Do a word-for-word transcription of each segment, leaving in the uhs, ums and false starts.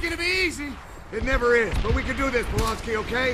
gonna be easy. It never is, but we can do this, Polonsky, okay?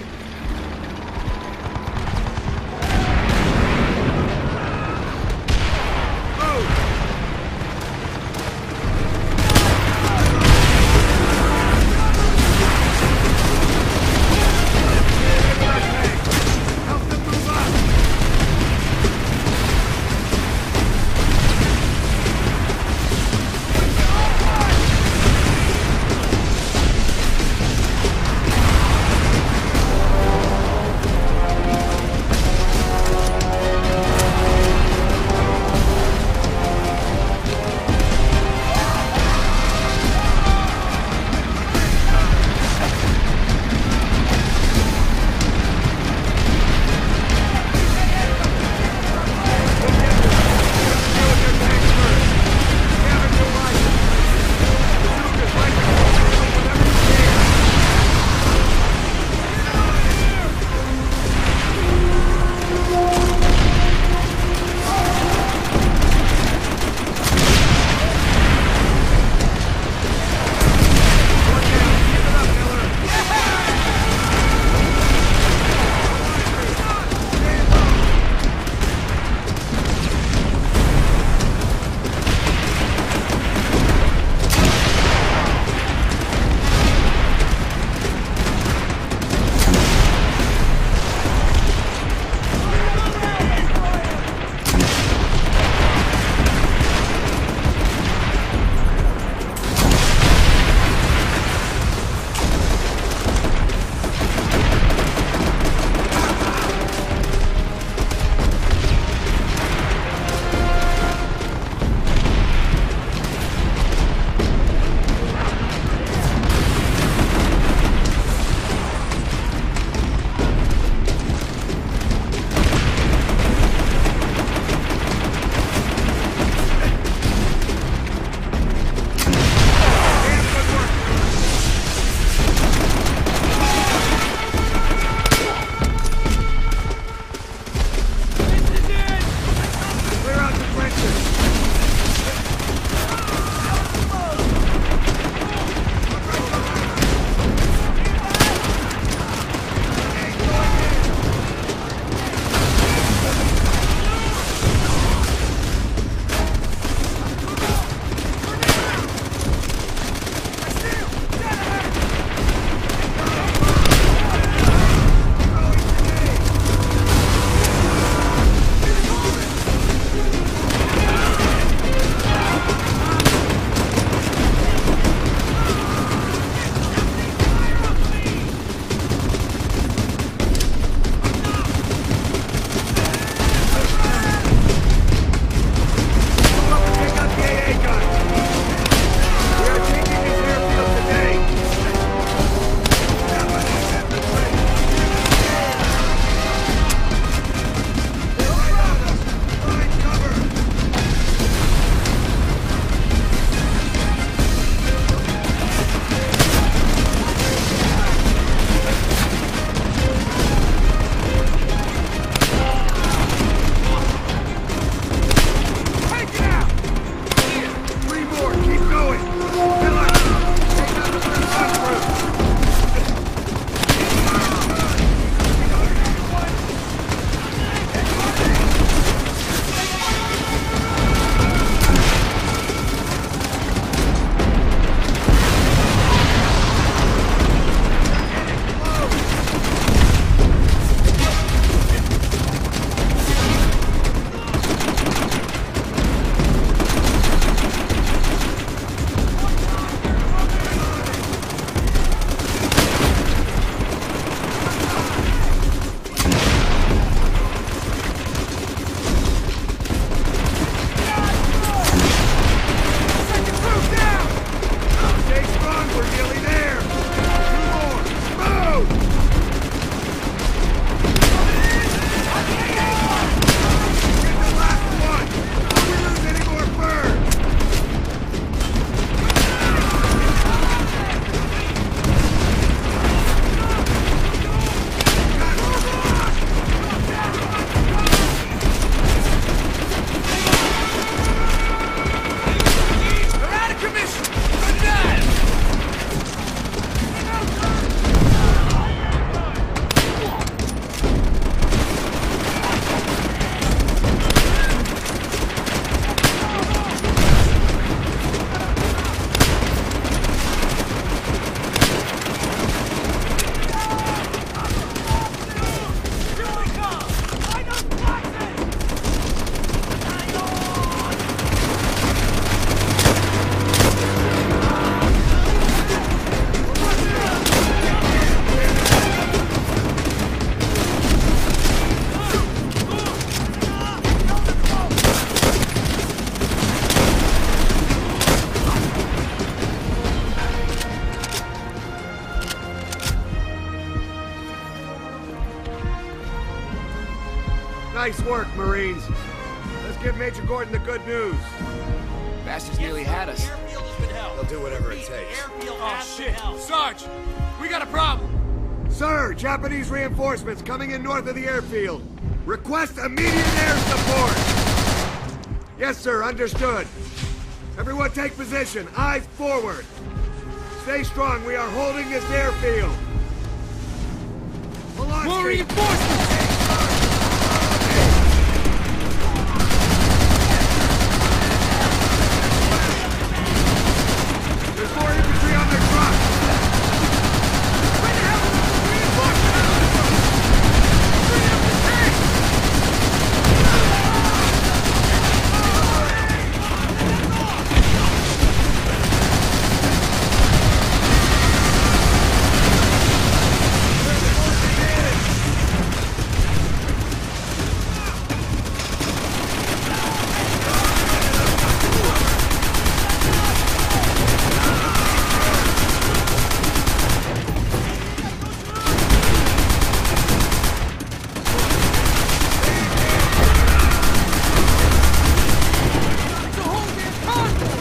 Nice work, Marines. Let's give Major Gordon the good news. Bastards nearly had us. Airfield has been held. They'll do whatever it The takes. airfield Oh, has been shit. held. Sarge, we got a problem. Sir, Japanese reinforcements coming in north of the airfield. Request immediate air support. Yes, sir, understood. Everyone take position. Eyes forward. Stay strong. We are holding this airfield. Polonsky. More reinforcements! There's more infantry on their truck. Where the hell is the reinforcements? Bring up the tank! It's a whole damn convoy!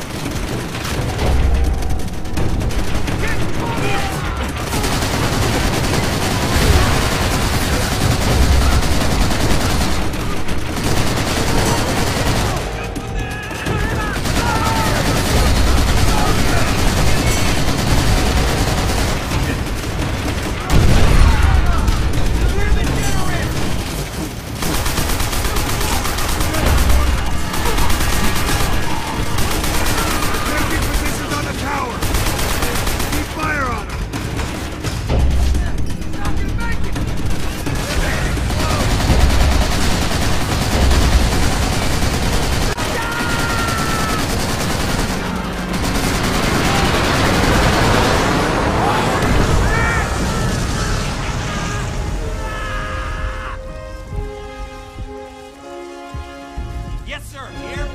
Taking positions on the tower. Keep fire on them. Not gonna make it! Yes, sir. The